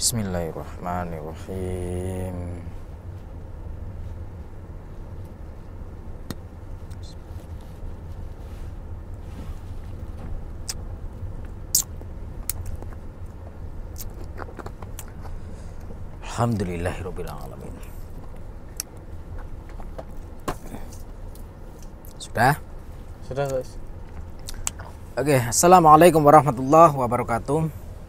Bismillahirrahmanirrahim. Alhamdulillahirabbil alamin. Sudah? Sudah, guys. Oke, assalamualaikum warahmatullahi wabarakatuh.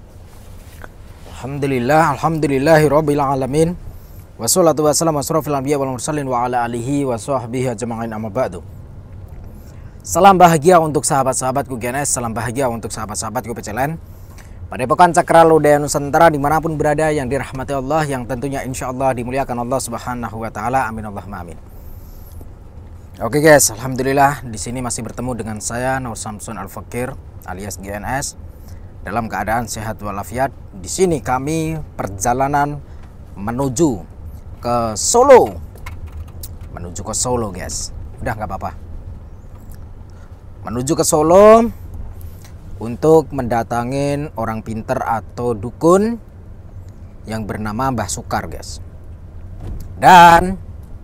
Alhamdulillahirabbil alamin. Wassalatu wassalamu asrofil anbiya wal mursalin wa ala alihi wa sahbihi ajma'in, amma ba'du. Salam bahagia untuk sahabat-sahabatku GNS, salam bahagia untuk sahabat-sahabatku PCLN. Pada pekan Cakra Lodaya Nusantara dimanapun berada, yang dirahmati Allah, yang tentunya insya Allah dimuliakan Allah Subhanahu wa Ta'ala. Amin Allahumma amin. Oke guys, alhamdulillah di sini masih bertemu dengan saya Nur Samsun Al Fakir alias GNS dalam keadaan sehat walafiat. Di sini kami perjalanan menuju ke Solo, guys. Udah nggak apa-apa. Menuju ke Solo untuk mendatangin orang pinter atau dukun yang bernama Mbah Sukar, guys. Dan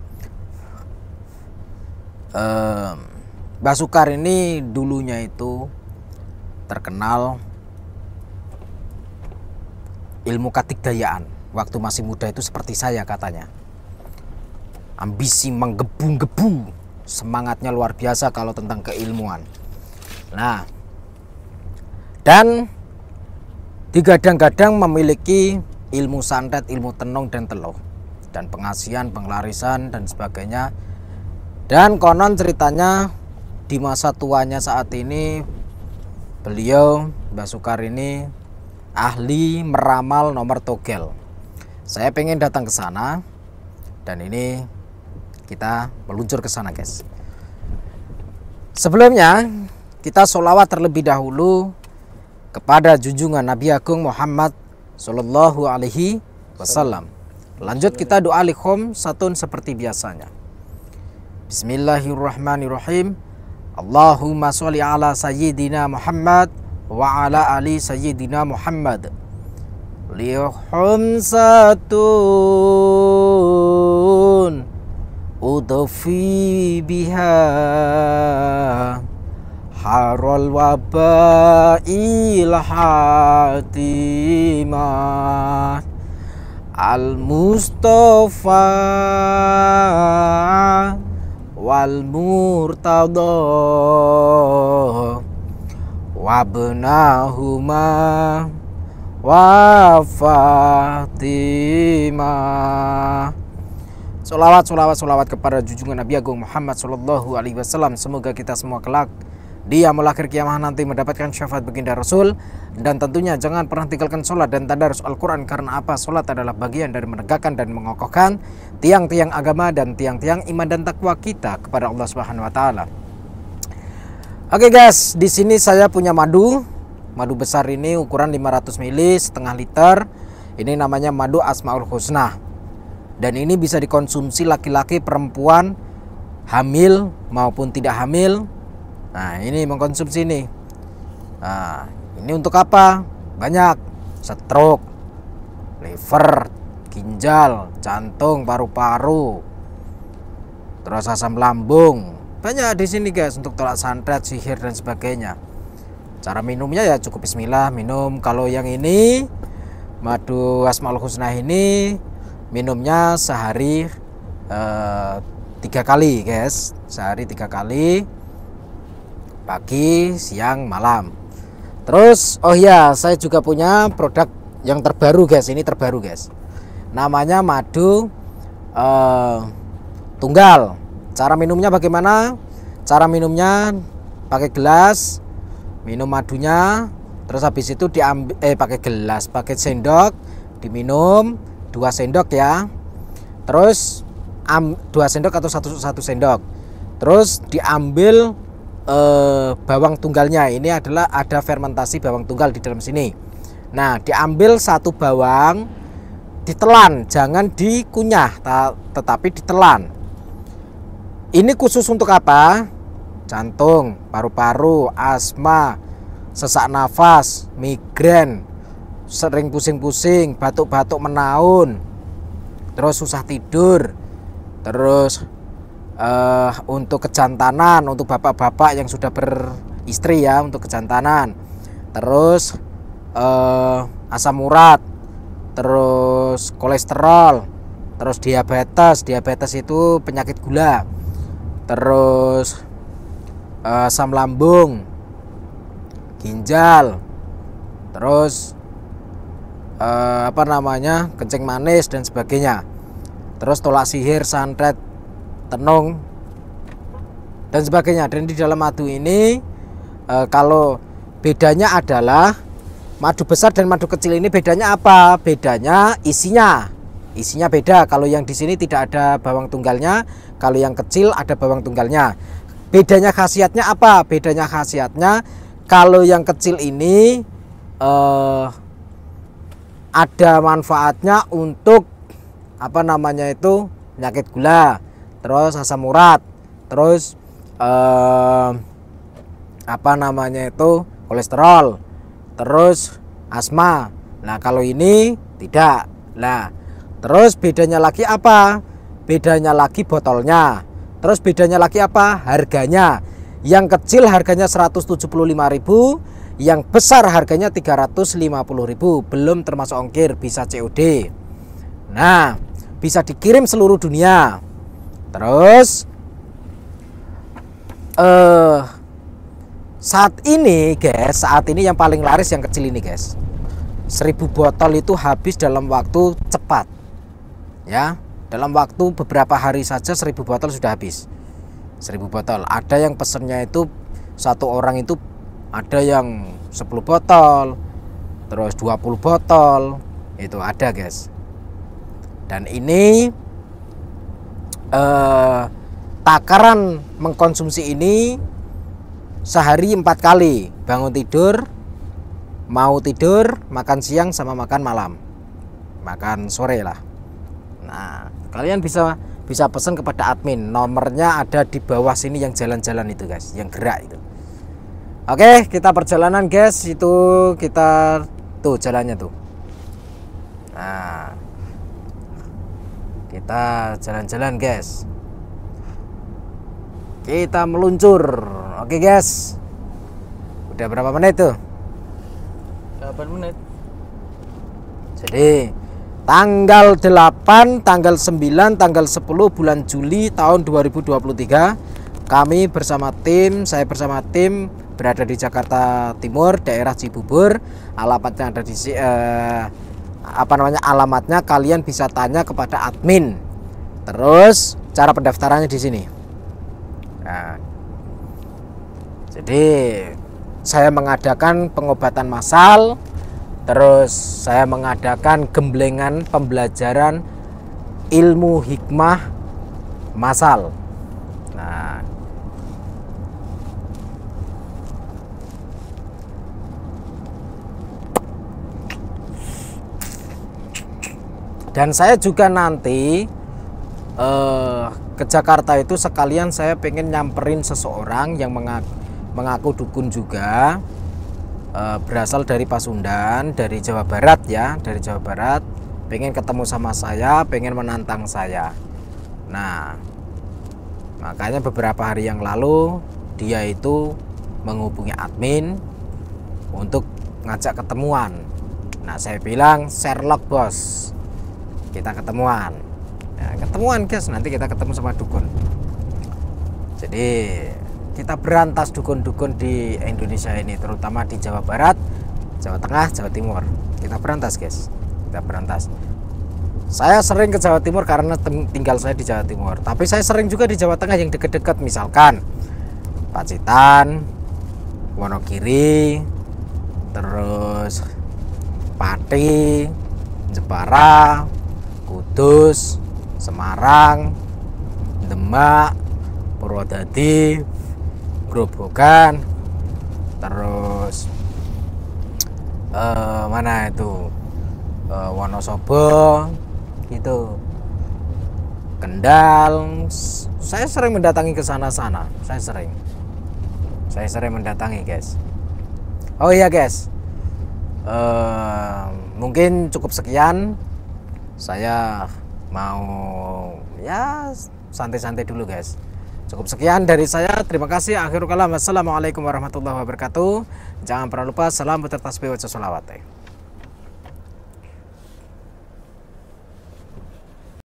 Mbah Sukar ini dulunya itu terkenal ilmu katigdayaan. Waktu masih muda itu seperti saya katanya. Ambisi menggebu-gebu, semangatnya luar biasa kalau tentang keilmuan. Nah, dan digadang-gadang memiliki ilmu santet, ilmu tenung dan teluh, dan pengasihan, penglarisan dan sebagainya. Dan konon ceritanya di masa tuanya saat ini beliau Mbah Sukar ini ahli meramal nomor togel. Saya pengen datang ke sana dan ini kita meluncur ke sana, guys. Sebelumnya kita sholawat terlebih dahulu kepada junjungan Nabi Agung Muhammad Sallallahu Alaihi Wasallam. Lanjut kita doa likhom satun seperti biasanya. Bismillahirrahmanirrahim. Allahumma sholli ala sayyidina Muhammad wa ala ali sayyidina Muhammad. Likhom satun udfi biha harul wabail hatimah al mustafa wal murtada wabnahuma wa fatimah. Solawat kepada junjungan Nabi Agung Muhammad Sallallahu Alaihi Wasallam. Semoga kita semua kelak dia melahir kiamah nanti mendapatkan syafaat baginda Rasul. Dan tentunya jangan pernah tinggalkan sholat dan tadarus Al-Quran. Karena apa? Sholat adalah bagian dari menegakkan dan mengokohkan tiang-tiang agama dan tiang-tiang iman dan takwa kita kepada Allah Subhanahu Wa Taala. Oke guys, di sini saya punya madu besar ini ukuran 500 ml, setengah liter. Ini namanya madu Asmaul Husna. Dan ini bisa dikonsumsi laki-laki, perempuan, hamil maupun tidak hamil. Nah, ini mengkonsumsi ini. Nah, ini untuk apa? Banyak. Stroke, liver, ginjal, jantung, paru-paru, terus asam lambung. Banyak di sini guys, untuk tolak santet, sihir dan sebagainya. Cara minumnya ya cukup bismillah, minum. Kalau yang ini madu Asmaul Husna ini minumnya sehari 3 kali guys, sehari 3 kali, pagi, siang, malam. Terus oh ya, saya juga punya produk yang terbaru guys. Ini terbaru guys, namanya madu tunggal. Cara minumnya bagaimana? Cara minumnya pakai gelas, minum madunya, terus habis itu diambil pakai gelas, pakai sendok, diminum 2 sendok ya. Terus 2 sendok atau 1 sendok. Terus diambil bawang tunggalnya. Ini adalah ada fermentasi bawang tunggal di dalam sini. Nah, diambil 1 bawang, ditelan, jangan dikunyah, tetapi ditelan. Ini khusus untuk apa? Jantung, paru-paru, asma, sesak nafas, migrain, sering pusing-pusing, batuk-batuk menaun, terus susah tidur, terus untuk kejantanan, untuk bapak-bapak yang sudah beristri ya, untuk kejantanan, terus asam urat, terus kolesterol, terus diabetes itu penyakit gula, terus asam lambung, ginjal, terus kencing manis dan sebagainya, terus tolak sihir, santet, tenung dan sebagainya. Dan di dalam madu ini kalau bedanya adalah madu besar dan madu kecil ini bedanya apa? Bedanya isinya beda. Kalau yang di sini tidak ada bawang tunggalnya, kalau yang kecil ada bawang tunggalnya. Bedanya khasiatnya apa? Bedanya khasiatnya kalau yang kecil ini ada manfaatnya untuk penyakit gula, terus asam urat, terus kolesterol, terus asma. Nah, kalau ini tidak. Nah, terus bedanya lagi apa? Bedanya lagi botolnya. Terus bedanya lagi apa? Harganya. Yang kecil harganya 175.000, yang besar harganya 350.000, belum termasuk ongkir, bisa COD. Nah, bisa dikirim seluruh dunia. Terus saat ini yang paling laris yang kecil ini guys. 1000 botol itu habis dalam waktu cepat ya, dalam waktu beberapa hari saja 1000 botol sudah habis. 1000 botol. Ada yang pesennya itu satu orang itu ada yang 10 botol, terus 20 botol, itu ada guys. Dan ini takaran mengkonsumsi ini sehari 4 kali, bangun tidur, mau tidur, makan siang sama makan malam, makan sore lah. Nah, kalian bisa pesan kepada admin, nomornya ada di bawah sini yang jalan-jalan itu guys, yang gerak itu. Oke, kita perjalanan guys, itu kita tuh jalannya tuh. Nah, kita jalan-jalan guys, kita meluncur. Oke guys, udah berapa menit tuh? 8 menit. Jadi tanggal 8, tanggal 9, tanggal 10 bulan Juli tahun 2023 saya bersama tim berada di Jakarta Timur, daerah Cibubur. Alamatnya ada di alamatnya kalian bisa tanya kepada admin. Terus cara pendaftarannya di sini. Nah, jadi saya mengadakan pengobatan massal, terus saya mengadakan gemblengan pembelajaran ilmu hikmah massal. Nah, dan saya juga nanti ke Jakarta itu sekalian saya pengen nyamperin seseorang yang mengaku dukun juga, berasal dari Pasundan, dari Jawa Barat ya, dari Jawa Barat, pengen ketemu sama saya, pengen menantang saya. Nah, makanya beberapa hari yang lalu dia itu menghubungi admin untuk ngajak ketemuan. Nah, saya bilang Sherlock bos, kita ketemuan. Nah, ketemuan guys, nanti kita ketemu sama dukun. Jadi kita berantas dukun-dukun di Indonesia ini, terutama di Jawa Barat, Jawa Tengah, Jawa Timur. Kita berantas guys, kita berantas. Saya sering ke Jawa Timur karena tinggal saya di Jawa Timur, tapi saya sering juga di Jawa Tengah yang dekat-dekat, misalkan Pacitan, Wonogiri, terus Pati, Jepara, Kudus, Semarang, Demak, Purwodadi, Grobogan, terus mana itu, Wonosobo gitu, Kendal. Saya sering mendatangi ke sana-sana. Saya sering mendatangi guys. Oh iya guys, Mungkin cukup sekian. Saya mau ya santai-santai dulu guys. Cukup sekian dari saya. Terima kasih. Akhirul kalam. Wassalamualaikum warahmatullahi wabarakatuh. Jangan pernah lupa salam bertasbih wa sholawat.